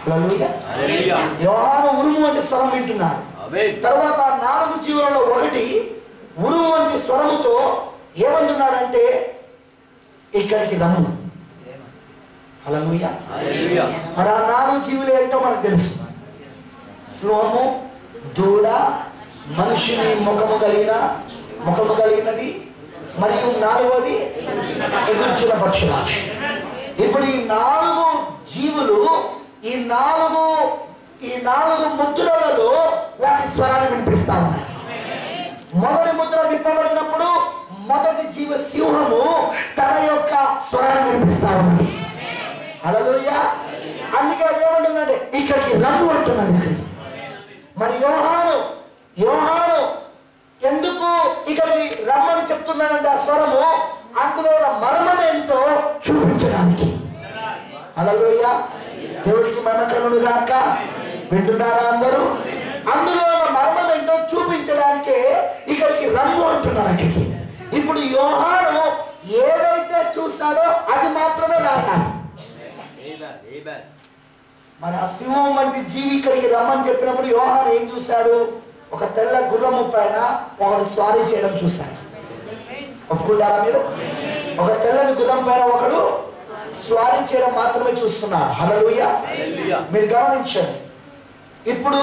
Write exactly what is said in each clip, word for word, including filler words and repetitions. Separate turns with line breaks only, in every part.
హల్లెలూయా. యోహాను ఉరుము వంటి స్వరం వింటున్నాడు. తర్వాత నాలుగు జీవులలో ఒకటి ఉరుము వంటి స్వరముతో ఏమంటున్నాడంటే ఇక్కడికి రమ్ము. హల్లెలూయా. మరి ఆ నాలుగు జీవులు ఏంటో మనకు తెలుసు. సింహము, దూడ, మనిషిని ముఖము కలిగిన ముఖము కలిగినది, మరియు నాలుగోది ఎగురుచున్న పక్షురాశి. ఇప్పుడు ఈ నాలుగు జీవులు ఈ నాలుగు ఈ నాలుగు ముద్రలలో వాటి స్వరాన్ని వినిపిస్తా ఉన్నాయి. మొదటి ముద్ర విప్పబడినప్పుడు మొదటి జీవ సింహము తన యొక్క స్వరాన్ని వినిపిస్తా ఉన్నది. హల్లెలూయా. అందుకే అది ఏమంటుందంటే ఇక్కడికి రమ్ము అంటున్నది. మరి యోహాను యోహాను ఎందుకు ఇక్కడికి రమ్మని చెప్తున్నానంటే ఆ స్వరము అందులో మర్మం ఏంటో చూపించడానికి. హల్లెలూయా. దేవుడికి మహిమ కలుగును గాక. వింటున్నారా అందరూ? అందులో మర్మం ఏంటో చూపించడానికే ఇక్కడికి రమ్ము అంటున్నారు. ఇప్పుడు యోహాను ఏదైతే చూశాడో అది మాత్రమే రాయాలి. మరి ఆ సింహం వంటి జీవి ఇక్కడికి రమ్మని చెప్పినప్పుడు యోహాను ఏం చూశాడు? ఒక తెల్ల గుర్రము పైన ఒకడు స్వారీ చేయడం చూశాడు. ఒప్పుకుంటారా మీరు? ఒక తెల్లని గుర్రం పైన ఒకడు స్వారీ చేయడం మాత్రమే చూస్తున్నాడు. హల్లెలూయా. మీరు గమనించండి. ఇప్పుడు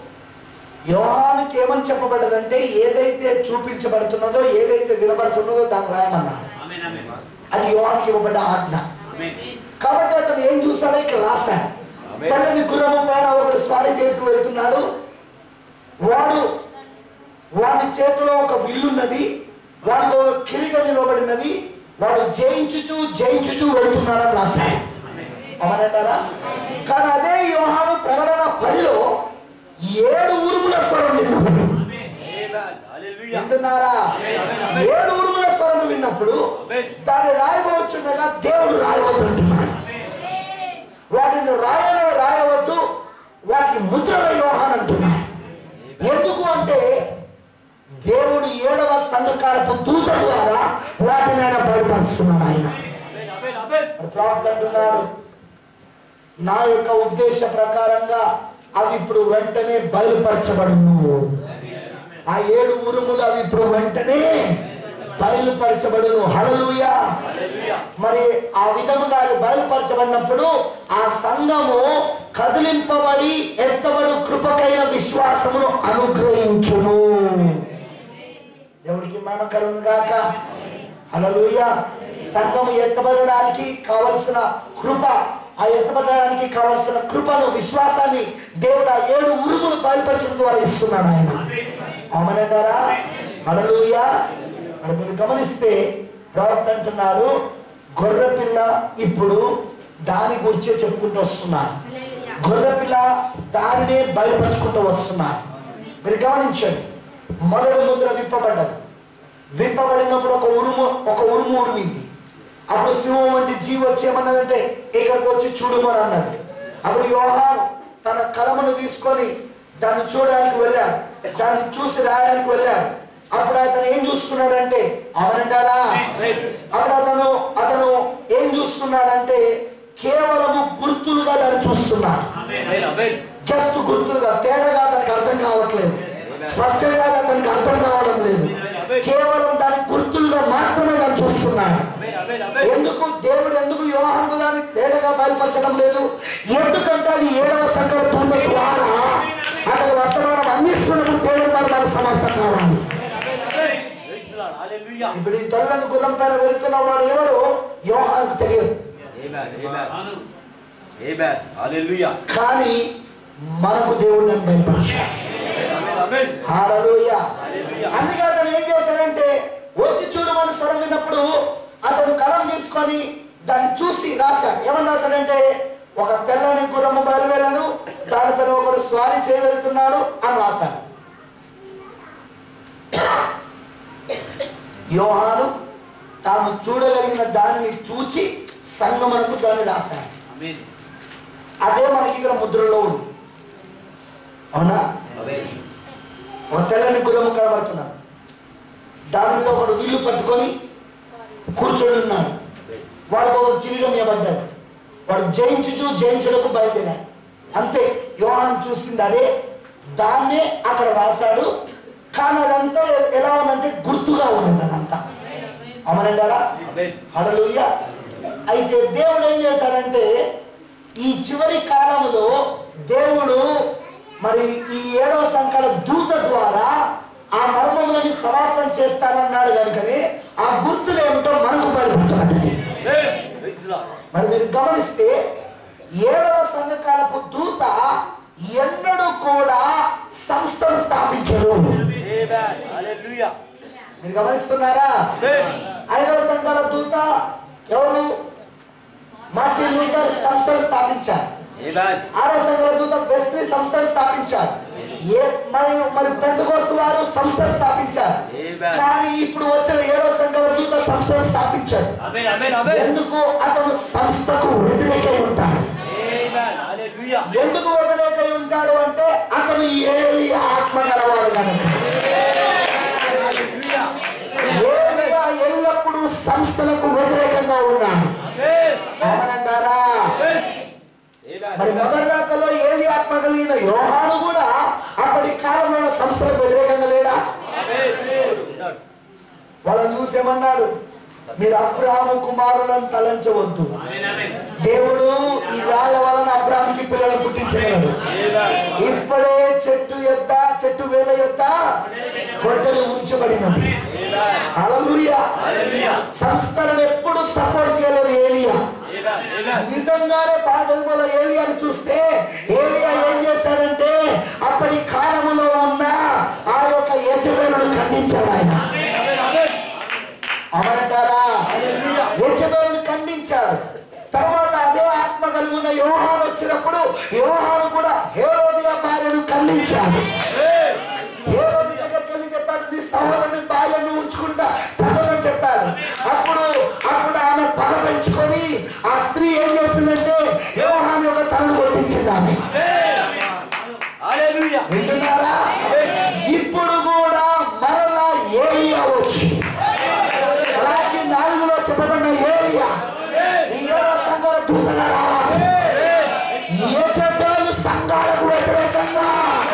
యోహానుకి ఏమని చెప్పబడ్డదంటే ఏదైతే చూపించబడుతున్నదో ఏదైతే వినబడుతున్నదో దాన్ని రాయమన్నాడు. అది యోహానుకి ఇవ్వబడ్డ ఆజ్ఞ. కాబట్టి అతను ఏం చూశాడో ఇక్కడ రాశాడు. తెల్లని గుర్రము పైన ఒకడు స్వారీ చేస్తూ వెళ్తున్నాడు. వాడు వాడి చేతిలో ఒక విల్లున్నది, వాడిలో ఒక కిరీటం నిలబడినది. వాడు జయించుచు జయించుచు వెళ్తున్నాడని రాశాడు. అవునంటారా? కానీ అదే యోహాను ప్రకటన పదిలో ఏడు ఉరుముల స్వరం విన్నప్పుడు, వింటున్నారా? ఏడు ఉరుముల స్వరం విన్నప్పుడు దాన్ని రాయవచ్చుండగా దేవుడు రాయవద్దంటున్నాడు. వాటిని రాయనే రాయవద్దు, వాటికి ముద్రల యోహాను అంటున్నాడు. ఎందుకు అంటే దేవుడు ఏడవ సంఘకాలపు దూత ద్వారా వాటిని ఆయన బయలుపరుస్తున్నాడు. ఆయన ప్రాఫిట్ అంటున్నాడు నా యొక్క ఉద్దేశ ప్రకారంగా అవి ఇప్పుడు వెంటనే బయలుపరచబడును. ఆ ఏడు ఉరుములు అవి ఇప్పుడు వెంటనే బయలుపరచబడును. హల్లెలూయా. మరి ఆ విధముగా బయలుపరచబడినప్పుడు ఆ సంఘము కదిలింపబడి ఎత్తబడు కృపకైన విశ్వాసమును అనుగ్రహించును. దేవుడికి మహిమ కలుగును గాక. హల్లెలూయా. సంఘము ఎత్తబడడానికి కావలసిన కృప, ఆ ఎత్తబడడానికి కావలసిన కృపను విశ్వాసాన్ని దేవుడు ఆ ఏడు ఉరుములు బయలుపరచడం ద్వారా ఇస్తున్నాడు ఆయన. అవునంటారా? హల్లెలూయా. మరి మీరు గమనిస్తే ప్రవక్త అంటున్నాడు గొర్రెపిల్ల ఇప్పుడు దాని గురించే చెప్పుకుంటూ వస్తున్నారు. గొర్రెపిల్ల దానినే బయలుపరుచుకుంటూ వస్తున్నారు. మీరు గమనించండి. మొదటి ముద్ర విప్పబడ్డది. విప్పబడినప్పుడు ఒక ఉరుము ఒక ఉరుము ఉరిమింది. అప్పుడు సింహం వంటి జీవి వచ్చి ఏమన్నదంటే ఇక్కడికి వచ్చి చూడమని అన్నది. అప్పుడు యోహాను తన కలమును తీసుకొని దాన్ని చూడడానికి వెళ్ళాడు. దాన్ని చూసి రాయడానికి వెళ్ళాడు. అప్పుడు అతను ఏం చూస్తున్నాడంటే అవునంటారా? అప్పుడు అతను అతను ఏం చూస్తున్నాడంటే కేవలము గుర్తులుగా దాన్ని చూస్తున్నాడు. జస్ట్ గుర్తులుగా, తేడాగా అతనికి అర్థం కావట్లేదు, స్పష్టంగా అతనికి అర్థం కావడం లేదు. కేవలం దాని గుర్తులుగా మాత్రమే దాన్ని చూస్తున్నాడు. ఎందుకు దేవుడు ఎందుకు యోహాను దాన్ని తేడాగా బయలుపరచడం లేదు? ఎందుకంటే అది ఏడవ సంఘం దూత ద్వారా అతని వర్తమానం అందిస్తున్నప్పుడు దేవుడు మరి మన సమర్థం కావాలి. ఇప్పుడు ఈ తెల్లని గుర్రం పైన వెళ్తున్న వాడు ఎవడు యోహానుకు తెలియదు. కానీ మనకు దేవుడు దాన్ని బయలుపరిచాడు. హల్లెలూయా. అందుకే అతను ఏం చేశాడంటే వచ్చి చూడమని స్వరం విన్నప్పుడు అతను కలం తీసుకొని దాన్ని చూసి రాశాడు. ఏమని రాశాడంటే ఒక తెల్లని గుర్రము బయలువెళ్ళను, దానిపైన ఒకడు స్వారీ చేయ వెళ్తున్నాడు అని రాశాడు. యోహాను తాను చూడగలిగిన దానిని చూచి సంగమనకు దాన్ని రాశాడు. అదే మనకి ఇక్కడ ముద్రలో ఉంది. అవునా? ఒక తెల్లని గుర్రము కనబడుతున్నాడు. దాని మీద ఒకడు విల్లు పట్టుకొని కూర్చొని ఉన్నాడు. వాడికి ఒక కిరీటం ఇవ్వబడ్డాడు. వాడు జయించుచు జయించుటకు బయలుదేరాడు. అంతే. యోహాను చూసింది అదే, దాన్నే అక్కడ రాశాడు. కానీ అదంతా ఎలా ఉందంటే గుర్తుగా ఉన్నది అదంతా. అమనంటారా? హల్లెలూయా. అయితే దేవుడు ఏం చేశాడంటే ఈ చివరి కాలంలో దేవుడు మరి ఈ ఏడవ సంఖ్యల దూత ద్వారా ఆ మర్మములని సమాప్తం చేస్తానన్నాడు కనుకనే ఆ గుర్తులు ఏమిటో మనకు బయలుపరచబడ్డది. మరి మీరు గమనిస్తే ఏడవ సంఘకాలపు దూత ఎన్నడూ కూడా సంస్థను స్థాపించడు. మీరు గమనిస్తున్నారా? ఐదవ సంఘాల దూత ఎవరు? మార్టిన్ లూథర్ సంస్థను స్థాపించారు. ఆరవ సంఘాల దూత వెస్లీ సంస్థను స్థాపించారు. ఏ మరి మరి పెంతెకోస్తు వారు సంస్థను స్థాపించారు. కానీ ఇప్పుడు వచ్చిన ఏడవ సంఘాల దూత సంస్థను స్థాపించారు. ఎందుకు? అతను సంస్థకు వ్యతిరేకై ఉంటాడు. ఎందుకు వ్యతిరేకై ఉంటాడు అంటే అతను ఏలియా ఆత్మ గలవాడు కనుక. ఏలియా ఎల్లప్పుడూ సంస్థలకు వ్యతిరేకంగా ఉన్నాడు. అవునంటారా? మరి మొదటి రాకలో ఏలి ఆత్మ కలిగిన యోహాను కూడా అప్పటి కాలంలో సంస్థలకు వ్యతిరేకంగా లేడా? వాళ్ళని చూసేమన్నాడు, మీరు అబ్రాహాము కుమారులను తలంచవద్దు, దేవుడు ఈ రాళ్ళ వలన అబ్రాహాముకి పిల్లలు పుట్టించగలడు. ఇప్పుడే చెట్టు యొద్ద చెట్టు వేల యొద్ద గొడ్డలి ఉంచబడినది. హల్లెలూయా. సంస్థలను ఎప్పుడు సపోర్ట్ చేయలేదు ఏలియా. నిజంగానే పాదముల ఏలియాని చూస్తే ఏలియా ఏం చేశాడంటే అప్పటి కాలంలో ఉన్న ఆ యొక్క యజమానులను ఖండించాడు ఆయన. అవునంటారా? యజమానులను ఖండించాడు. తర్వాత అదే ఆత్మ కలిగిన యోహాను వచ్చినప్పుడు యోహాను కూడా హేరోదియ భార్యను ఖండించాడు. హేరోది దగ్గరికి వెళ్ళి చెప్పాడు, నీ సహోదరుని భార్యను ఉంచుకుంటా పదవని చెప్పాడు. అప్పుడు అప్పుడు ఆమె పగ పెంచుకొని ఆ స్త్రీ ఏం చేసిందంటే యోహాను యొక్క తలను కొట్టించింది ఆమె. వింటున్నారా? ఇప్పుడు కూడా మరలా ఏలియా వచ్చి అలాగే నాలుగులో చెప్పబడిన ఏలియా ఈ ఏడవ సంఘాల దూతగా రావాలి. యెజబెలు సంఘాలకు వ్యతిరేకంగా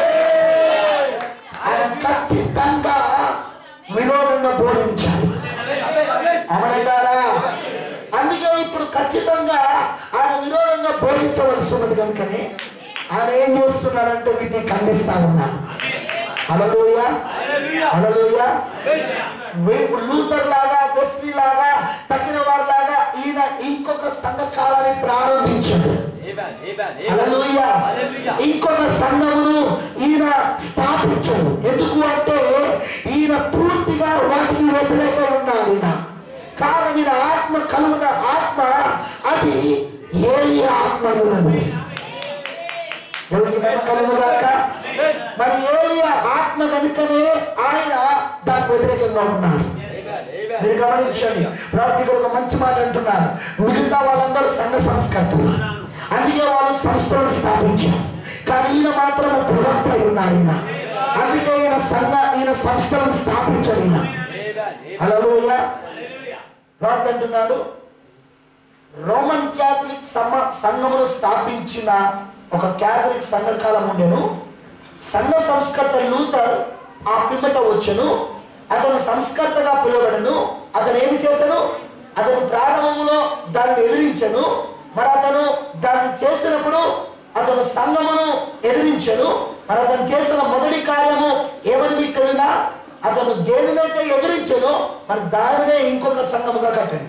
ఆయన ఖచ్చితంగా విరోధంగా బోధించాలి. అవునంటారా? అందుకే ఇప్పుడు ఖచ్చితంగా ఆయన విరోధంగా బోధించవలసి ఉన్నది కనుకనే ఆయన ఏం చేస్తున్నాడంటే వీటిని ఖండిస్తా ఉన్నాడు. హల్లెలూయా, హల్లెలూయా. లూథర్ లాగా వెస్లీ లాగా తగిన వారి లాగా ఈయన ఇంకొక సంఘ కాలాన్ని ప్రారంభించాడు. హల్లెలూయా. ఇంకొక సంఘమును ఈయన స్థాపించాడు. ఎందుకు అంటే ఈయన పూర్తిగా వాటికి వ్యతిరేకంగా ఉన్నాడు. ఈయన కారణం ఈయన ఆత్మ కలుగున ఆత్మ అది ఏలియా ఆత్మ ఉన్నది. దేవుడికి మహిమ కలుగుగాక. మరి ఏలియా ఆత్మ కనుకనే ఆయన దానికి వ్యతిరేకంగా ఉన్నాడు. మీరు గమనించండి, ప్రవక్తలు ఒక మంచి మాట అంటున్నారు, మిగతా వాళ్ళందరూ సంఘ సంస్కర్తలు, అందుకే వాళ్ళు సంస్థలను స్థాపించారు. కానీ ఈయన మాత్రం ప్రవక్త అయి ఉన్నాడు. ఈయన అందుకే ఈయన సంఘ ఈయన సంస్థలను స్థాపించాడు. ఈయన హల్లెలూయా. ప్రవక్త అంటున్నాడు, రోమన్ క్యాథలిక్ సంఘమును స్థాపించిన ఒక క్యాథలిక్ సంఘకాలం ఉండెను. సంఘ సంస్కర్త లూథర్ ఆ పిమ్మట వచ్చెను. అతను సంస్కర్తగా పిలువబడను. అతను ఏమి చేశాను? అతను ప్రారంభంలో దాన్ని ఎదిరించను. మరి అతను దాన్ని చేసినప్పుడు అతను సంఘమును ఎదిరించను. మరి అతను చేసిన మొదటి కార్యము ఏమని మీకు తెలియదా? అతను దేనినైతే ఎదిరించను మరి దానినే ఇంకొక సంఘముగా కట్టండి.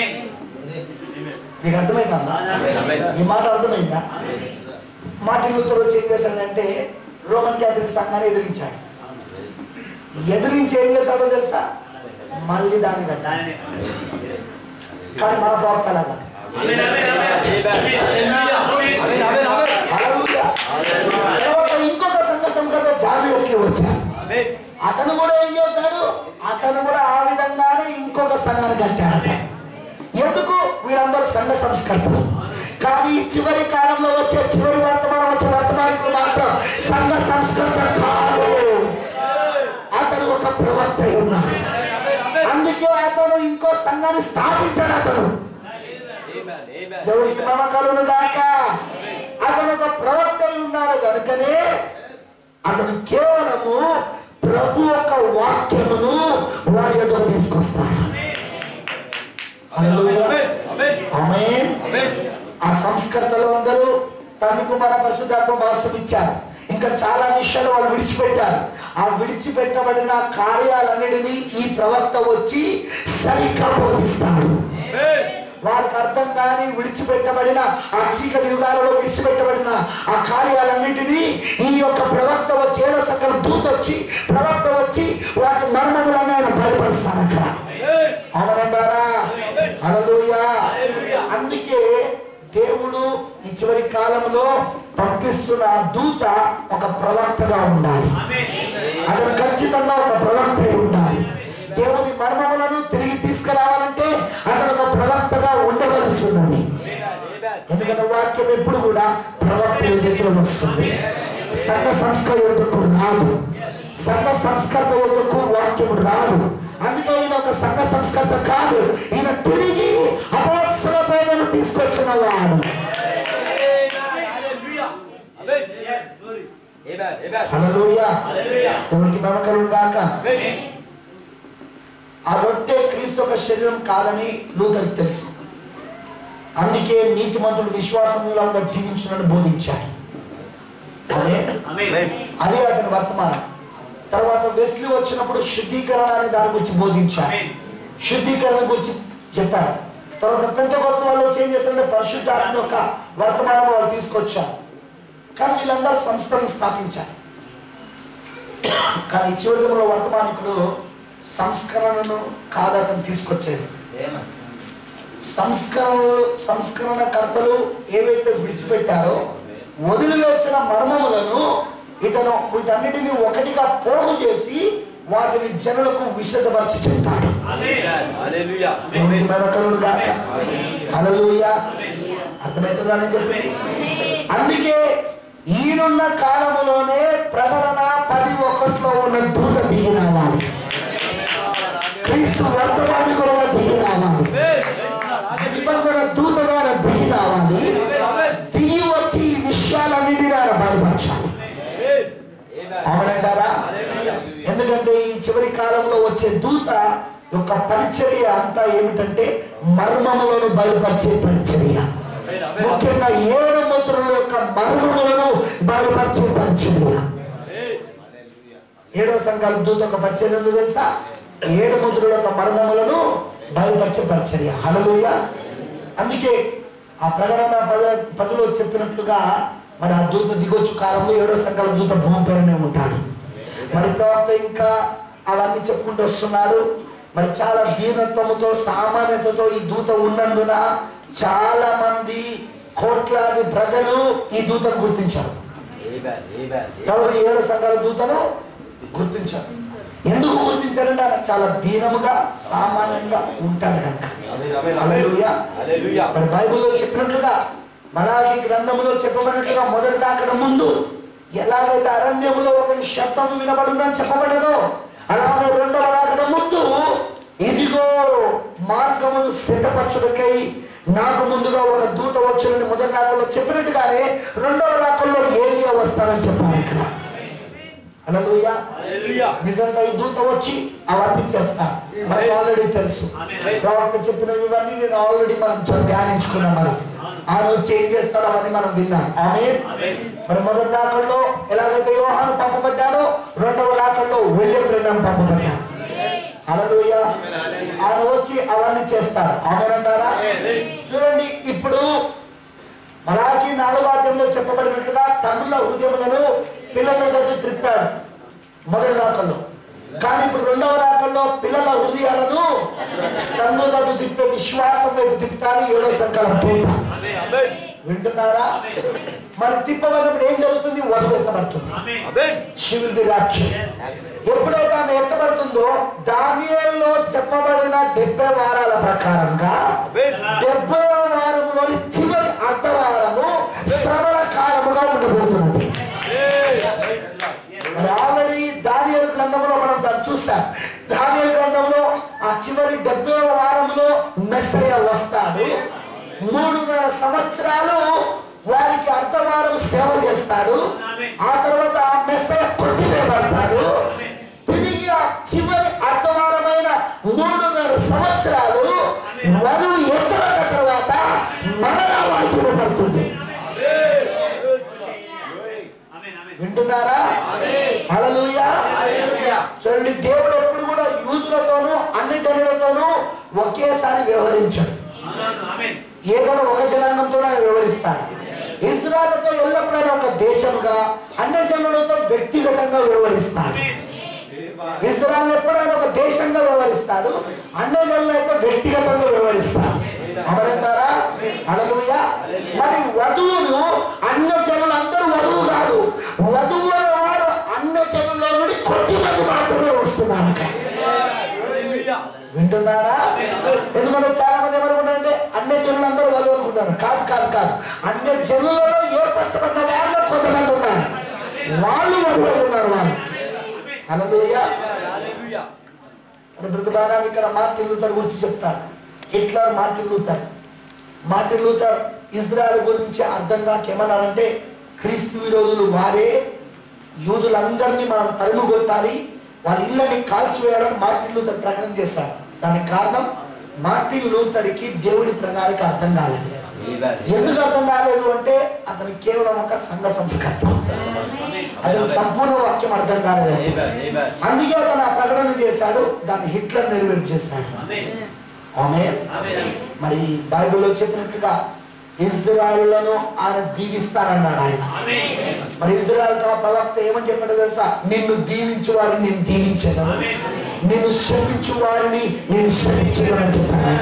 మీకు అర్థమైందా? ఈ మాట అర్థమైందా? మార్టిన్ లూథర్ వచ్చి ఏం చేశాడంటే రోమన్ క్యాథలిక్ సంఘాన్ని ఎదిరించాడు. ఎదిరించి ఏం చేశాడో తెలుసా? మళ్ళీ దాన్ని కట్టాడు. కానీ మన ప్రవక్త లాగా ఇంకొక సంఘ సంఘట జార్జియస్కి వచ్చాడు. అతను కూడా ఏం చేశాడు? అతను కూడా ఆ విధంగానే ఇంకొక సంఘాన్ని కట్టాడు. ఎందుకు? వీళ్ళందరూ సంఘ సంస్కర్తలు. కానీ చివరి కాలంలో వచ్చే చివరి వర్తమానం వచ్చే వర్తమానికులు మాత్రం సంఘ సంస్కృత కాదు. అతను ఒక ప్రవక్త ఉన్నాడు. అందుకే అతను ఇంకో సంఘాన్ని స్థాపించాడు. అతను దేవుడికి మమకాలను దాకా అతను ఒక ప్రవక్త కనుకనే అతను కేవలము ప్రభు యొక్క వాక్యమును వారి ఎదురు తీసుకొస్తాడు. ఆమేన్. ఆ సంస్కర్తలు అందరూ తండ్రి కుమార పరిశుద్ధాత్మ బాప్తిసం ఇచ్చారు. ఇంకా చాలా విషయాలు వాళ్ళు విడిచిపెట్టారు. ఆ విడిచిపెట్టబడిన కార్యాలన్నిటినీ ఈ ప్రవక్త వచ్చి సరిగ్గా బోధిస్తాడు. వారికి అర్థం కాని విడిచిపెట్టబడిన ఆ చీకటి యుగాలలో విడిచిపెట్టబడిన ఆ కార్యాలన్నిటినీ ఈ యొక్క ప్రవక్త వచ్చి ఏడో సంఖ్యలో దూత వచ్చి ప్రవక్త వచ్చి వాటి మర్మములను ఆయన బయలుపరుస్తాడు అక్కడ. అవునంటారా? హల్లెలూయా. అందుకే దేవుడు ఈ చివరి కాలంలో పంపిస్తున్న దూత ఒక ప్రవక్తగా ఉండాలి. అతను ఖచ్చితంగా ఒక ప్రవక్త ఉండాలి. దేవుని మర్మములను తిరిగి తీసుకురావాలంటే అతను ఒక ప్రవక్తగా ఉండవలసి ఉన్నది. ఎందుకంటే వాక్యం ఎప్పుడు కూడా ప్రవక్త ఎదుగుతూ వస్తుంది. సంఘ సంస్కరణ ఎందుకు రాదు, సంఘ సంస్కర్త ఎందుకు వాక్యం రాదు. అందుకే ఈయన ఒక సంఘ సంస్కర్త కాదు, ఈయన తిరిగి అపోస్తల పేదను తీసుకొచ్చిన వాడు. హల్లెలూయా. దేవునికి మహిమ కలుగును గాక. ఆ రొట్టె క్రీస్తు ఒక శరీరం కాదని లూథర్కి తెలుసు. అందుకే నీతిమంతుడు విశ్వాసంలో జీవించునని బోధించాడు. అదే అదే అతని వర్తమానం. తర్వాత వెస్లీ వచ్చినప్పుడు శుద్ధీకరణ అనే దాని గురించి బోధించాడు, శుద్ధీకరణ గురించి చెప్పాడు. తర్వాత పెంతెకోస్తు వాళ్ళు చేంజ్ చేశారంటే పరిశుద్ధాత్మ యొక్క వర్తమానం వాళ్ళు తీసుకొచ్చారు. కానీ వీళ్ళందరూ సంస్థలను స్థాపించారు. కానీ చివరి దినంలో వర్తమానికుడు సంస్కరణను కాదు అతను తీసుకొచ్చేది. సంస్కరణలు సంస్కరణకర్తలు ఏవైతే విడిచిపెట్టారో వదిలివేసిన మర్మములను ఇతను వీటన్నిటిని ఒకటిగా పోగు చేసి వాటిని జనులకు విశదపరిచి చెప్తాడు. హల్లెలూయా. అర్థమవుతుందని చెప్పింది. అందుకే ఈనున్న కాలములోనే ప్రకటన పది ఒకటిలో ఉన్న దూత దిగి రావాలి. క్రీస్తు వర్తమానికుడుగా దిగి రావాలి. నిబంధన దూతగా దిగి రావాలి. దిగి వచ్చి ఈ విషయాలన్నిటినీ ఆయన బయలుపరచాలి. అవునంటారా? ఎందుకంటే ఈ చివరి కాలంలో వచ్చే దూత యొక్క పరిచర్య అంతా ఏమిటంటే మర్మములను బయలుపరిచే పరిచర్య. ముఖ్యంగా ఏడు ముద్రల యొక్క మర్మములను బయలుపరిచే పరిచర్య. ఏడవ సంఘాల దూత యొక్క పరిచర్య తెలుసా? ఏడు ముద్రల యొక్క మర్మములను బయలుపరిచే పరిచర్య. హల్లెలూయా. అందుకే ఆ ప్రకటన పద పదిలో చెప్పినట్లుగా మరి ఆ దూత దిగొచ్చు కాలంలో ఏడో సంఘాల దూత భూమి పైనే ఉంటాడు. మరి ప్రవక్త ఇంకా అవన్నీ చెప్పుకుంటూ వస్తున్నాడు. మరి చాలా దీనత్వముతో సామాన్యతతో ఈ దూత ఉన్నందున చాలా మంది కోట్లాది ప్రజలు ఈ దూతను గుర్తించారు. ఎవరు ఏడు సంఘాల దూతను గుర్తించారు. ఎందుకు గుర్తించారంటే ఆయన చాలా దీనముగా సామాన్యంగా ఉంటాడు కనుక. హల్లెలూయా. మరి బైబిల్లో చెప్పినట్లుగా మలాకి గ్రంథములో చెప్పబడినట్లుగా మొదటి రాకడ ముందు ఎలాగైతే అరణ్యములో ఒకటి శబ్దం వినబడుందని చెప్పబడదో అలాగే రెండవ రాకడ ముందు ఇదిగో మార్గము సిద్ధపరచుటకై నాకు ముందుగా ఒక దూత వచ్చునని మొదటి రాకడలో చెప్పినట్టుగానే రెండవ రాకడలో ఏలియా వస్తాడని చెప్పాను ఇక్కడ. హల్లెలూయా. నిజంగా ఈ దూత వచ్చి అవన్నీ చేస్తాను మనకు ఆల్రెడీ తెలుసు. ప్రవక్త చెప్పినవి ఇవన్నీ నేను ఆల్రెడీ మనం ధ్యానించుకున్నాం. మనం ఆ రోజు చేంజ్ చేస్తాడు అవన్నీ మనం విన్నాం. ఆమేన్. మరి మొదటి రాకడలో ఎలాగైతే యోహాను పంపబడ్డాడో రెండవ రాకడలో విలియం బ్రెన్హం పంపబడ్డాడు. హల్లెలూయా. ఆయన వచ్చి అవన్నీ చేస్తాడు. ఆమేన్ అంటారా? చూడండి, ఇప్పుడు మలాకి నాలుగో అధ్యాయంలో చెప్పబడినట్లుగా తండ్రుల హృదయములను పిల్లల తోటి త్రిప్పాడు మొదటి రాకల్లో. కానీ ఇప్పుడు రెండవ రాకల్లో పిల్లల హృదయాలను తండ్రుల తోటి తిప్పే విశ్వాసం వైపు తిప్పుతారు ఏడో సంఖ్యల దూత. వింటున్నారా? మరి తిప్పబడినప్పుడు ఏం జరుగుతుంది? వధువు ఎత్తబడుతుంది. She will be raptured. ఎప్పుడైతే ఆమె ఎత్తబడుతుందో దానియేలులో చెప్పబడిన డెబ్బై వారాల ప్రకారంగా డెబ్బై వారంలోని చివరి అర్ధవారము శ్రవణ కాలముగా ఉండబోతున్నది. మరి ఆల్రెడీ దానియేలు గ్రంథంలో మనం దాన్ని చూసాం. దానియేలు గ్రంథంలో ఆ చివరి డెబ్బై వారంలో మెస్సయ్య వస్తాడు. మూడున్నర సంవత్సరాలు వారికి అర్ధవారం సేవ చేస్తాడు. చేస్తాడు. ఆ తర్వాత ఆ మెస్సయ్య కొట్టివేయబడతాడు. తిరిగి ఆ చివరి అర్ధవారమైన మూడున్నర సంవత్సరాలు వధువు ఎత్తబడిన తర్వాత మరణ వాక్యం పడుతుంది. వింటున్నారా? హల్లెలూయా. చూడండి, దేవుడు ఎప్పుడు కూడా యూదులతోనూ అన్ని జనులతోనూ ఒకేసారి వ్యవహరించాడు. ఏదైనా ఒక జనాంగంతో ఆయన వ్యవహరిస్తాడు. ఇశ్రాయేలుతో ఎల్లప్పుడైనా ఒక దేశంగా, అన్ని జనులతో వ్యక్తిగతంగా వ్యవహరిస్తాడు. ఇశ్రాయేలు ఎప్పుడైనా ఒక దేశంగా వ్యవహరిస్తాడు, అన్ని జనులు అయితే వ్యక్తిగతంగా వ్యవహరిస్తాడు. అమరంటారా? హల్లెలూయా. మరి వధువును అన్ని జనులు అందరూ వధువు కాదు, వధువు వారు అన్ని జనుల నుండి కొద్ది మంది మాత్రమే వస్తున్నారు. వింటున్నారా? ఎందుకంటే చాలా మంది ఏమనుకుంటారంటే అన్ని జనులు అందరూ వధువు అనుకుంటారు. కాదు కాదు కాదు అన్ని జనులలో ఏర్పరచబడిన వాళ్ళు కొంతమంది ఉన్నారు, వాళ్ళు వధువు ఉన్నారు వాళ్ళు. హల్లెలూయా. బ్రతుబాగా ఇక్కడ మార్టిన్ లూథర్ గురించి చెప్తారు. Hitler Martin Luther Martin Luther Israel గురించి అర్థం కాక ఏమన్నారంటే, క్రీస్తు విరోధులు వారే, యూదులందరినీ మనం తరుము కొట్టాలి, వాళ్ళ ఇళ్ళని కాల్చివేయాలని మార్టిన్ లూథర్ ప్రకటన చేశారు. దానికి కారణం మార్టిన్ లూథర్కి దేవుడి ప్రణాళిక అర్థం కాలేదు. ఎందుకు అర్థం కాలేదు అంటే అతను కేవలం ఒక సంఘ సంస్కర్త, అతను సంపూర్ణ వాక్యం అర్థం కాలేదు. అందుకే అతను ఆ ప్రకటన చేశాడు, దాన్ని హిట్లర్ నెరవేర్పు చేశాడు. ఆమేన్. మరి బైబిల్లో చెప్పినట్లుగా ఇజ్రాయేలును ఆయన దీవిస్తారన్నాడు ఆయన. మరి ఇజ్రాయేల్ ప్రవక్త ఏమని చెప్పాడో తెలుసా? నిన్ను దీవించు వారిని నేను దీవించగలను, నిన్ను శపించు వారిని నేను శపించగలను చెప్పాను.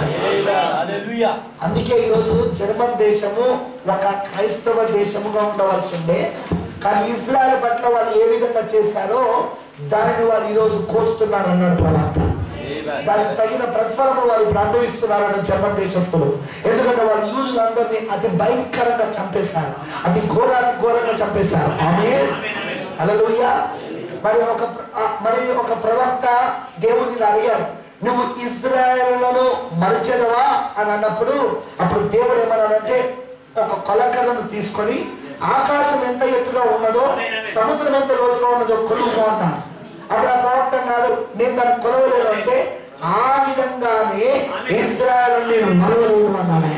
అందుకే ఈరోజు జర్మన్ దేశము ఒక క్రైస్తవ దేశముగా ఉండవలసి ఉండే, కానీ ఇజ్రాయేల్ పట్ల వాళ్ళు ఏ విధంగా చేశారో దానిని వాళ్ళు ఈరోజు కోస్తున్నారు అన్నాడు ప్రవక్త. దానికి తగిన ప్రతిఫలము వాళ్ళు ఇప్పుడు అనుభవిస్తున్నారని జర్మన్ దేశస్తులు. ఎందుకంటే వాళ్ళు యూదులందరినీ అతి భయంకరంగా చంపేశారు, అతి ఘోరాతి ఘోరంగా చంపేశారు. ఆమేన్. హల్లెలూయా. మరి ఒక మరి ఒక ప్రవక్త దేవుడిని అడిగాడు, నువ్వు ఇజ్రాయేలును మరిచెదవా అని అన్నప్పుడు అప్పుడు దేవుడు ఏమన్నాడంటే, ఒక కొలకర్రను తీసుకొని ఆకాశం ఎంత ఎత్తుగా ఉన్నదో సముద్రం ఎంత లోతుగా ఉన్నదో కొలువు అన్నాడు. అప్పుడు ఆ ప్రవక్త అన్నాడు, నేను దాన్ని కొలవలేను అంటే ఆ విధంగానే ఇజ్రాయేలు నేను మరవలేదు అన్నాడు.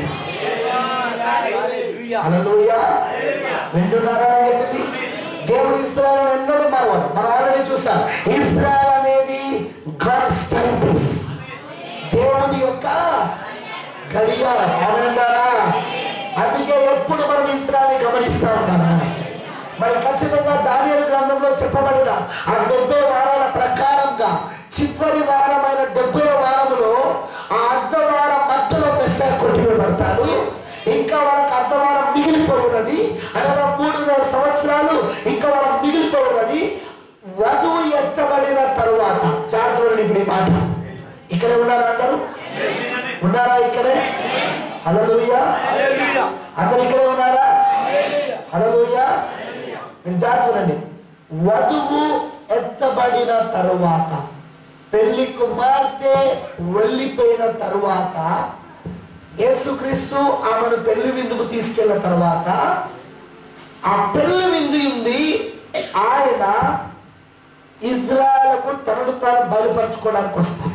హల్లెలూయా. వింటున్నారా చెప్పింది? దేవుడు ఇజ్రాయేలు ఎన్నడూ మరవడు. మనం ఆల్రెడీ చూస్తాం, ఇజ్రాయేల్ అనేది గాడ్స్ టైం పీస్, దేవుని యొక్క గడియారం. అవునంటారా? అందుకే ఎప్పుడు మనం ఇజ్రాయేల్ గమనిస్తూ ఉంటాం. మరి ఖచ్చితంగా దానియేలు గ్రంథంలో చెప్పబడిన ఆ డెబ్బై వారాల ప్రకారంగా చివరి వారమైన డెబ్బై వారములో ఆ అర్ధవారం మధ్యలో మెస్సయ్య కొట్టివేయబడతాడు. ఇంకా వాళ్ళకి అర్ధవారం మిగిలిపోయి ఉన్నది, అనగా మూడున్నర సంవత్సరాలు ఇంకా వాళ్ళకి మిగిలిపోయి ఉన్నది. వధువు ఎత్తబడిన తరువాత జాగ్రత్త. ఇప్పుడు ఈ మాట ఇక్కడే ఉన్నారా అంటారు? ఉన్నారా ఇక్కడే? హల్లెలూయా. అందరు ఇక్కడే ఉన్నారా? హల్లెలూయా. మీరు జాగ్రత్త. వధువు ఎత్తబడిన తరువాత, పెళ్లి కుమార్తె వెళ్ళిపోయిన తరువాత, యేసుక్రీస్తు ఆమెను పెళ్లి విందుకు తీసుకెళ్ళిన తర్వాత ఆ పెళ్లి విందు ఉంది, ఆయన ఇజ్రాయేలుకు తనను తాను బయలుపరచుకోవడానికి వస్తాడు.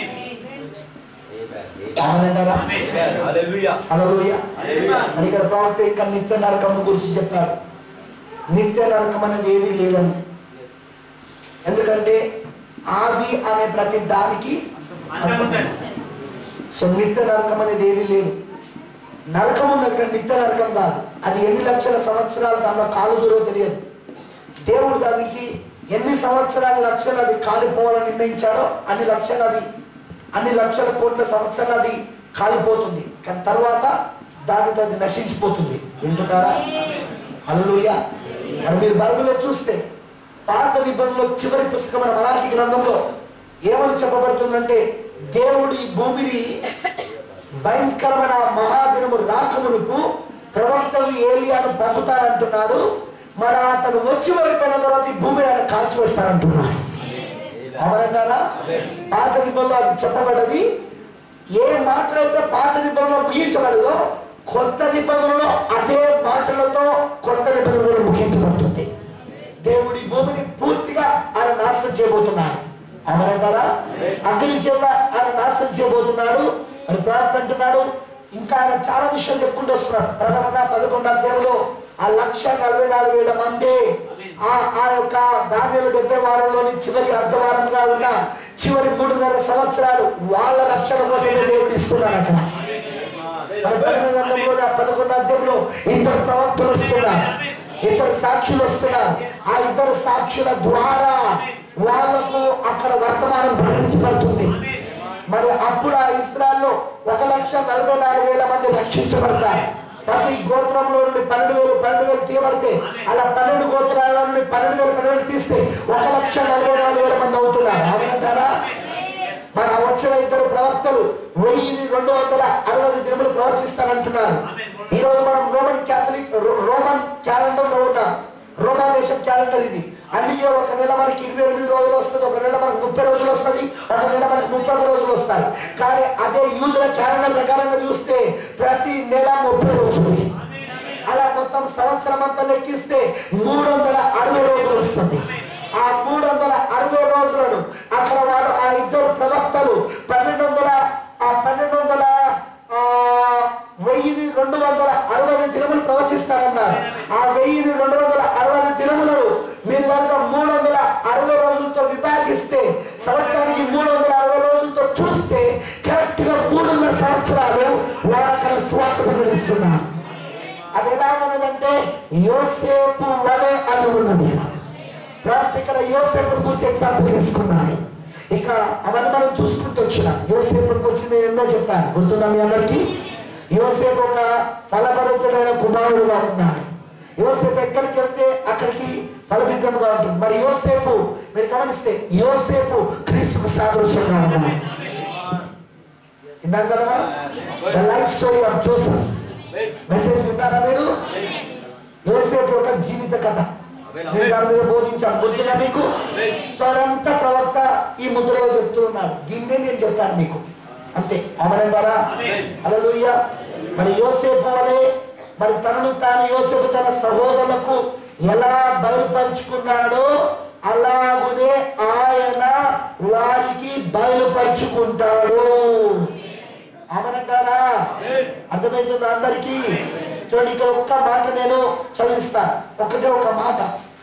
మరి ఇక్కడ ప్రవక్త ఇంకా నిత్య నరకం గురించి చెప్పాడు. నిత్య నరకం అనేది ఏది లేదని, ఎందుకంటే ఆది అనే ప్రతి దానికి సో నిత్య నరకం అనేది ఏది లేదు. నరకం ఉన్నది కానీ నిత్య నరకం కాదు. అది ఎన్ని లక్షల సంవత్సరాలు దానిలో కాలు దూరో తెలియదు. దేవుడు దానికి ఎన్ని సంవత్సరాల లక్షలు అది కాలిపోవాలని నిర్ణయించాడో అన్ని లక్షలు అది అన్ని లక్షల కోట్ల సంవత్సరాలు అది కాలిపోతుంది, కానీ తర్వాత దానితో అది నశించిపోతుంది. వింటున్నారా? హల్లెలూయా. మరి మీరు బైబిల్లో చూస్తే పాత నిబంధనలో చివరి పుస్తకమైన మలాకి గ్రంథంలో ఏమని చెప్పబడుతుందంటే, దేవుడు ఈ భూమిని భయంకరమైన మహాదినము రాకమునుపు ప్రవక్తలు ఏలియాను పంపుతానంటున్నాడు. మరి అతను వచ్చి వెళ్ళిపోయిన తర్వాత ఈ భూమిని ఆయన కాల్చివేస్తానంటున్నాడు. అవునన్నారా? పాత నిబంధనలో అది చెప్పబడ్డది. ఏ మాటలైతే పాత నిబంధనలో ముగించబడదో కొత్త నిబంధనలో అదే మాటలతో కొత్త నిబంధనలు ముగించబడతాయి. అమరంటారా? అగ్ని చేత ఆయన నాశనం చేయబోతున్నాడు అని ప్రార్థన అంటున్నాడు. ఇంకా ఆయన చాలా విషయాలు చెప్పుకుంటూ వస్తున్నాడు. ప్రకటన పదకొండు అధ్యాయంలో ఆ లక్ష నలభై నాలుగు వేల మంది ఆ ఆ యొక్క దానియేలు డెబ్బై వారంలోని చివరి అర్ధవారంగా ఉన్న చివరి మూడున్నర సంవత్సరాలు వాళ్ళ రక్షణ కోసమే దేవుడు ఇస్తున్నాడు. అక్కడ పదకొండు అధ్యాయంలో ఇద్దరు ప్రవక్తలు వస్తున్నారు, ఇద్దరు సాక్షులు వస్తున్నారు. ఆ ఇద్దరు సాక్షుల ద్వారా వాళ్లకు అక్కడ వర్తమానం ప్రకటించబడుతుంది. మరి అప్పుడు ఆ ఇశ్రాయేలులో ఒక లక్ష నలభై నాలుగు వేల మంది రక్షించబడతారు. ప్రతి గోత్రంలో నుండి పన్నెండు వేలు పన్నెండు వేలు తీయబడితే అలా పన్నెండు గోత్రాల నుండి పన్నెండు వేలు పన్నెండు వేలు తీస్తే ఒక లక్ష నలభై నాలుగు వేల మంది అవుతున్నారు. అవునంటారా? మరి ఆ వచ్చిన ఇద్దరు ప్రవక్తలు వెయ్యి రెండు వందల అరవై దినములు ప్రవచిస్తారంటున్నారు. ఈ రోజు మనం రోమన్ క్యాథలిక్ రోమన్ క్యాలెండర్ లో ఉన్నాం. రోమా దేశం క్యాలెండర్ ఇది. అన్ని ఒక నెల మనకి ఇరవై ఎనిమిది రోజులు వస్తుంది, ఒక నెల మనకు ముప్పై రోజులు వస్తుంది, ఒక నెల మనకు ముప్పై రోజులు వస్తాయి. కానీ అదే యూదుల క్యాలెండర్ ప్రకారంగా చూస్తే ప్రతి నెల ముప్పై రోజులు. అలా మొత్తం సంవత్సరం అంతా లెక్కిస్తే మూడు వందల అరవై రోజులు వస్తుంది. ఆ మూడు వందల అరవై రోజులను అక్కడ వాడు ఆ ఇద్దరు ప్రవక్తలు పన్నెండు వందల ఆ పన్నెండు వందల ఆ వెయ్యిని రెండు వందల అరవై దినములు ప్రవచిస్తారన్నారు. ఆ వెయ్యిని రెండు వందల అరవై దినములను మీరు కనుక మూడు వందల అరవై రోజులతో విభాగిస్తే సంవత్సరానికి మూడు వందల అరవై రోజులతో చూస్తే కరెక్ట్ గా మూడున్నర సంవత్సరాలు వారు అక్కడ స్వార్థ ప్రకటిస్తున్నారు. అది ఎలా ఉన్నదంటే యోసేపు వలె అని ఉన్నది. ఇక్కడ యోసేపుని గురించి ఎగ్జాంపుల్ తీసుకున్నాను. ఇక అవన్నీ మనం చూసుకుంటూ వచ్చిన యోసేపుని గురించి నేను ఎన్నో చెప్పాను, గుర్తుందా మీ అందరికీ? యోసేపు ఒక ఫలభరితుడైన కుమారుడుగా ఉన్నాడు. యోసేపు ఎక్కడికి వెళ్తే అక్కడికి ఫలభరితంగా ఉంటుంది. మరి యోసేపు మీరు గమనిస్తే యోసేపు క్రీస్తుకు సాదృశ్యంగా ఉన్నాడు. విన్నారు కదా మనం the life story of Joseph message విన్నారా మీరు? యోసేపు యొక్క జీవిత కథ నేను దాని మీద బోధించాను, గుర్తున్నా మీకు? సో అదంతా ప్రవక్త ఈ ముద్రలో చెప్తూ ఉన్నాడు. దీన్నే నేను చెప్పాను మీకు, అంతే. అమరంటారా? హల్లెలూయా. మరి యోసేపు వలె మరి తనను తాను యోసేపు తన సహోదరులకు ఎలా బయలుపరుచుకున్నాడో అలాగునే ఆయన వారికి బయలుపరుచుకుంటాడు. అమరంటారా? అర్థమవుతుందా అందరికీ? చూడండి, ఇక్కడ ఒక్క మాట నేను చదివిస్తాను, ఒకటే ఒక మాట.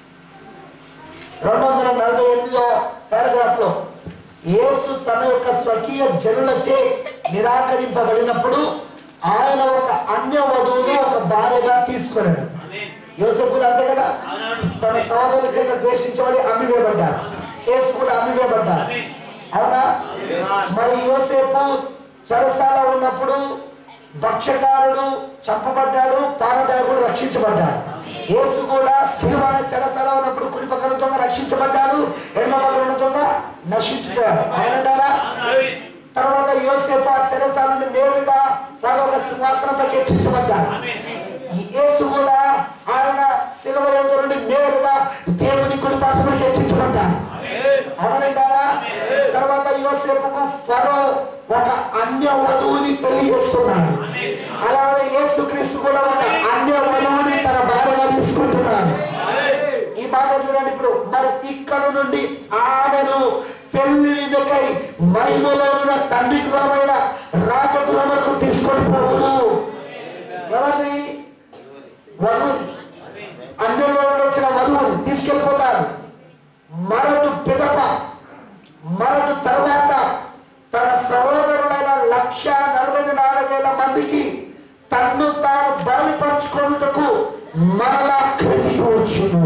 రెండు వందల నలభై ఎనిమిదో పారాగ్రాఫ్ లో యేసు తన యొక్క స్వకీయ జనులచే నిరాకరింపబడినప్పుడు ఆయన ఒక అన్య వధువును ఒక భార్యగా తీసుకున్నాడు. యోసేపు అంతే కదా, తన సహోదరుల చేత ద్వేషించబడి అమ్మివేయబడ్డాడు. యేసు కూడా అమ్మివేయబడ్డాడు. అవునా? మరి యోసేపు చెరసాల ఉన్నప్పుడు భక్షకారుడు చంపబడ్డాడు, పానదాయకుడు రక్షించబడ్డాడు. యేసు కూడా సిలువ చెరసాల ఉన్నప్పుడు కుడి పక్కన దొంగ రక్షించబడ్డాడు, ఎడమ పక్కన దొంగ నశించిపోయాడు. అవునంటారా? తర్వాత యోసేపు ఆ చెరసాల నుండి నేరుగా ఫరోల సింహాసనంపైకి హెచ్చించబడ్డాడు. యేసు కూడా ఆయన సిలువ యందు నుండి నేరుగా దేవుని కుడి పక్కనకి హెచ్చించబడ్డాడు. అవునంటారా? తర్వాత యోసేపుకు ఫరో ఒక అన్య వధువుని పెళ్లి చేస్తున్నాడు. అలాగే యేసుక్రీస్తు కూడా ఒక అన్య వధువుని తన భార్యగా తీసుకుంటున్నాడు. ఈ మాట చూడండి. ఇప్పుడు మరి ఇక్కడ నుండి ఆమెను పెళ్లి విధకై మహిమలో ఉన్న తండ్రి గృహమైన రాజగృహములకు తీసుకొని పోవును. ఎవరిని? వధువుని, అన్యంలో వచ్చిన వధువుని తీసుకెళ్ళిపోతాడు. మరొక పిదప మరొక తర్వాత తన సహోదరులైన లక్ష నలభై నాలుగు వేల మందికి తన్ను తాను బయలుపరుచుకున్నకు మరలా క్రిందికి వచ్చును.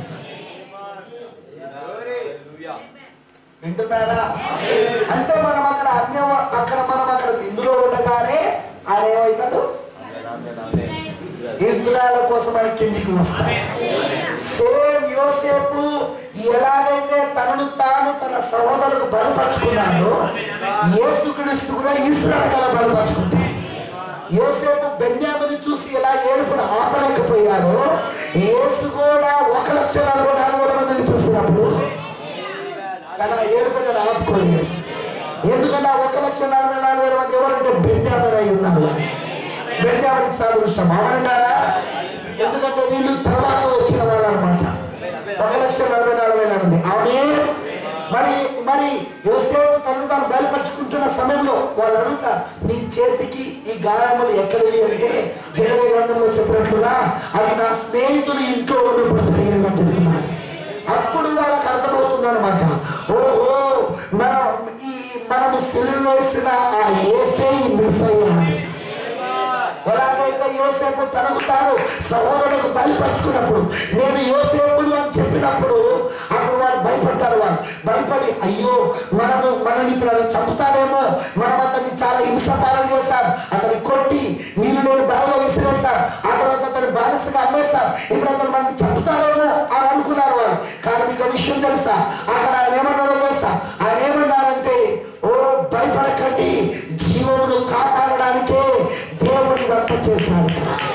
వింటున్నారా? అంటే మనం అక్కడ అన్య అక్కడ మనం అక్కడ ఇందులో ఉండగానే ఆయన ఏమవుతాడు? ఇశ్రాయేలు కోసం ఆయన కిందికి వస్తాడు. సేమ్ యోసేపు ఎలాగైతే తనను తాను తన సహోదరులకు బలపరుచుకున్నాడో యేసుక్రీస్తు కూడా ఇశ్రాయేలు గల బలపరుచుకుంటాడు. యోసేపు బెన్యామిని చూసి ఎలా ఏడుపును ఆపలేకపోయాడో యేసు కూడా ఒక లక్ష నలభై నాలుగు వేల మందిని చూసినప్పుడు తన ఏడుపుని ఆపుకోలేదు. ఎందుకంటే ఆ ఒక లక్ష నలభై నాలుగు వేల మంది ఎవరంటే బెన్యామిన్ అయి ఉన్నారు. బెన్యామిన్ సాదృశ్యం. అవునంటారా? ఎందుకంటే వీళ్ళు తర్వాత వచ్చిన వాళ్ళు అనమాట. ఒక లక్ష నలభై నాలుగు వేల మంది. అవునే? మరి మరి సమయంలో వాళ్ళు అడుగుతారు, నీ చేతికి ఈ గాయములు ఎక్కడివి అంటే జగన్ గ్రంథంలో చెప్పినట్లుగా అవి నా స్నేహితులు ఇంట్లో ఉన్నప్పుడు జరిగినని చెప్తున్నాడు. అప్పుడు వాళ్ళకి అర్థమవుతుంది అనమాట, ఓహో మనం ఈ మనము సిలువ వేసిన ఆ యేసే మెస్సయ్య. ఎలాగైతే యోసేపు తనకు తాను సహోదరులకు బయలుపరుచుకున్నప్పుడు, నేను యోసేపుడు అని చెప్పినప్పుడు అప్పుడు వాళ్ళు భయపడ్డారు. వాళ్ళు భయపడి అయ్యో మనము మనల్ని ఇప్పుడు అలా చంపుతాడేమో, మనం అతన్ని చాలా హింసపాలన చేశాం, అతన్ని కొట్టి నీళ్ళు నేను బాగా విసిరేస్తాం, ఆ తర్వాత అతన్ని బానిసగా అమ్మేస్తాం, ఇప్పుడు అతను మనం చంపుతాడేమో అని అనుకున్నారు వాళ్ళు. కానీ మీకు విషయం తెలుసా, అక్కడ ఆయన ఏమన్నాడో తెలుసా? ఆయన ఏమన్నాడంటే, ఓ భయపడకండి, జీవమును కాపాడడానికే దేవుడి వర్త చేశాడు.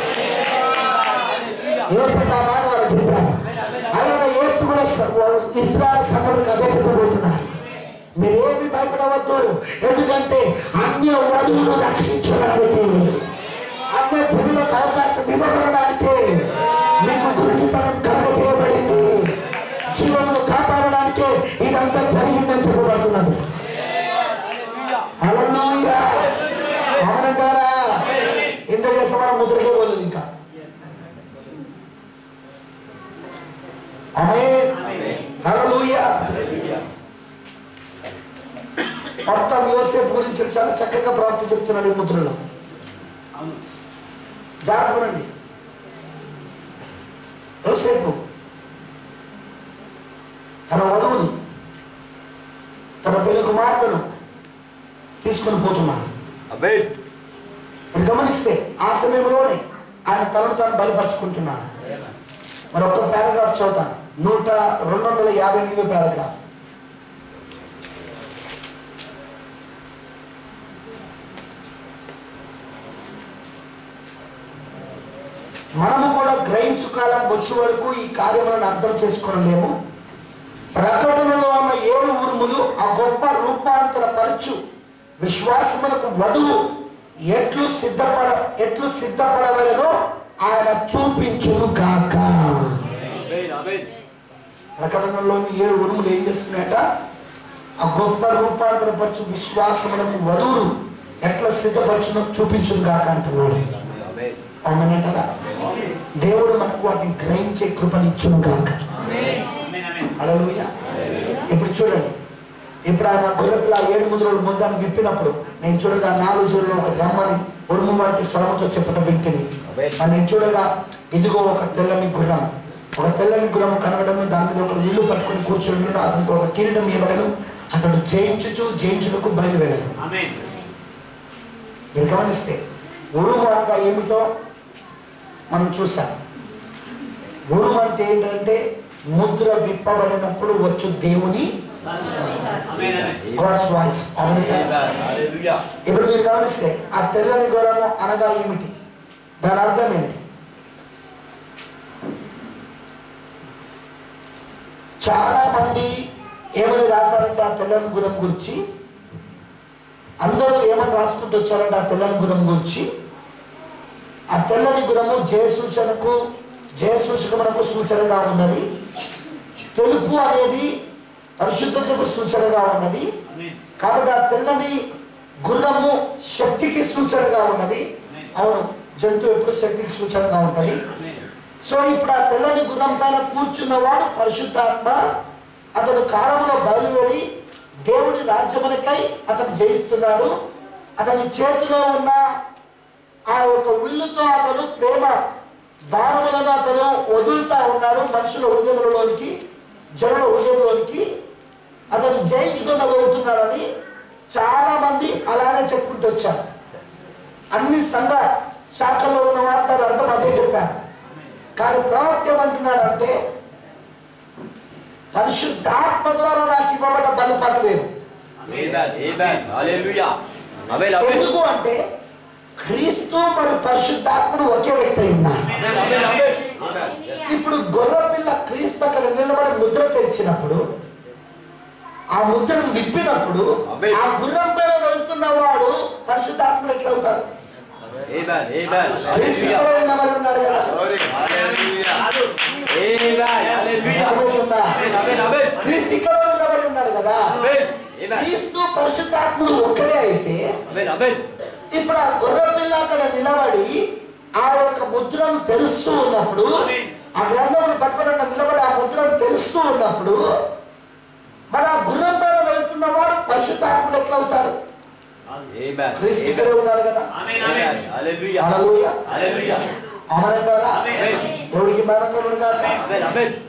యోసేపు ఆ మాట వాళ్ళు చెప్పారు. అలాగే యేసు కూడా ఇశ్రాయేలు సంఘాలకు అదే చెప్పబోతున్నారు, మీరేమి భయపడవద్దు, ఎందుకంటే అన్య వధువును రక్షించడానికి, అన్య జనులకు అవకాశం ఇవ్వబడడానికి మీకు గురునితనం కలగజేయబడింది, జీవమును కాపాడడానికే ఇదంతా జరిగిందని చెప్పబడుతున్నది. హల్లెలూయా, అవునంటారా? ఇంత చేస్తే మనం ముద్రకే పోలేదు ఇంకా. ఆమేన్, హల్లెలూయా. మొత్తం యోసేపు గురించి చాలా చక్కగా ప్రవక్త చెప్తున్నాడు ఈ ముద్రలో. జాగ్రత్తనండి. యోసేపు తన వధువుని, తన పెళ్లి కుమార్తెను తీసుకొని పోతున్నాడు. గమనిస్తే ఆ సమయంలోనే ఆయన తనను తాను బయలుపరుచుకుంటున్నాడు. మరి ఒక్క పారాగ్రాఫ్ చదువుతాను, నూట రెండు వందల యాభై ఎనిమిదో పారాగ్రాఫ్. మనము కూడా గ్రహించు కాలం వచ్చే వరకు ఈ కార్యములను అర్థం చేసుకోవలేము. ప్రకటనలో ఉన్న ఏడు ఉరుములు ఆ గొప్ప రూపాంతర పరచు విశ్వాసములకు వధువు ఎట్లు సిద్ధపడ ఎట్లు సిద్ధపడవలనో ఆయన చూపించును గాక. ప్రకటనలోని ఏడు ఉరుములు ఏం చేస్తున్నాయట? ఆ గొప్ప రూపాంతర పరచు విశ్వాసములకు వధువును ఎట్లా సిద్ధపరచునో చూపించును గాక అంటున్నాడు. అవునంటారా? దేవుడు మనకు వాటిని గ్రహించే కృపనిచ్చును గాక. హల్లెలూయా. ఇప్పుడు చూడండి, ఇప్పుడు ఆయన గొర్రెపిల్ల ఏడు ముద్రలు ముద్దాన్ని విప్పినప్పుడు నేను చూడగా నాలుగు చూడలో ఒక రమ్మని ఉరుము వంటి స్వరముతో చెప్పడం వింటిని. నేను చూడగా ఇదిగో ఒక తెల్లని గుర్రం, ఒక తెల్లని గుర్రం కనగడము, దాని మీద ఒక విల్లు పట్టుకుని కూర్చుని అతనికి ఒక కిరీటం ఇవ్వడను, అతడు జయించుచు జయించులకు బయలుదేరడం. మీరు గమనిస్తే ఉరుము అనగా ఏమిటో మనం చూసాం. ఉరుము అంటే ఏంటంటే ముద్ర విప్పబడినప్పుడు వచ్చు దేవుని గాడ్స్ వాయిస్. ఇప్పుడు మీరు గమనిస్తే ఆ తెల్లని గుర్రము అనగా ఏమిటి, దాని అర్థం ఏంటి? చాలా మంది ఏమని రాశారంటే ఆ తెల్లని గుర్రం గురించి, అందరూ ఏమని రాసుకుంటూ వచ్చారంటే ఆ తెల్లని గుర్రం గురించి, ఆ తెల్లని గుర్రము జయ సూచనకు జయ సూచకమునకు సూచనగా ఉన్నది, తెలుపు అనేది పరిశుద్ధతకు సూచనగా ఉన్నది, కాబట్టి ఆ తెల్లని గుర్రము శక్తికి సూచనగా ఉన్నది. అవును, జంతువు ఎప్పుడు శక్తికి సూచనగా ఉంటుంది. సో ఇప్పుడు ఆ తెల్లని గుర్రం పైన కూర్చున్నవాడు పరిశుద్ధాత్మ, అతడు కాలంలో బయలువెడి దేవుడి రాజ్యమునకై అతను జయిస్తున్నాడు. అతని చేతిలో ఉన్న ఆ యొక్క విల్లుతో అతను ప్రేమ బాణములను అతను వదులుతా ఉన్నాడు మనుషుల హృదయంలోనికి, జనుల హృదయంలోనికి అతను జయించుకుని వెళ్తున్నాడని చాలా మంది అలానే చెప్పుకుంటూ వచ్చారు. అన్ని సంఘ శాఖల్లో ఉన్న వారు అర్థం అదే చెప్పారు. కానీ ప్రవక్త ఏమంటున్నాడంటే పరిశుద్ధాత్మ ద్వారా నాకు ఇవ్వబడ్డ బలిపాటు వేరు. ఎందుకు అంటే క్రీస్తు మరియు పరిశుద్ధాత్ముడు ఒకే వ్యక్తి అయి ఉన్నారు. ఇప్పుడు గొర్రెపిల్ల క్రీస్తు అక్కడ నిలబడి ముద్ర తెరిచినప్పుడు, ఆ ముద్రను విప్పినప్పుడు ఆ గుర్రం పైన వెళ్తున్న వాడు పరిశుద్ధాత్ముడు ఎట్లా అవుతాడు? క్రీస్తు నిలబడి ఉన్నాడు కదా. క్రీస్తు ఇక్కడ నిలబడి ఉన్నాడు ఉన్నాడు కదా. క్రీస్తు పరిశుద్ధాత్ముడు ఒక్కడే అయితే ఇప్పుడు ఆ గొర్రె పిల్ల అక్కడ నిలబడి ఆ యొక్క ముద్రను తెరుస్తూ ఉన్నప్పుడు, ఆ గ్రంథమును పట్టుకుని నిలబడి ఆ ముద్రను తెరుస్తూ ఉన్నప్పుడు మరి ఆ గుర్రం పైన వెళ్తున్న వాడు పరిశుద్ధాత్ముడు ఎట్లా అవుతాడు? క్రీస్తు ఇక్కడే ఉన్నాడు కదా. హల్లెలూయా. ఆమేన్ కదా. దేవుడికి మహిమ కలుగును గాక.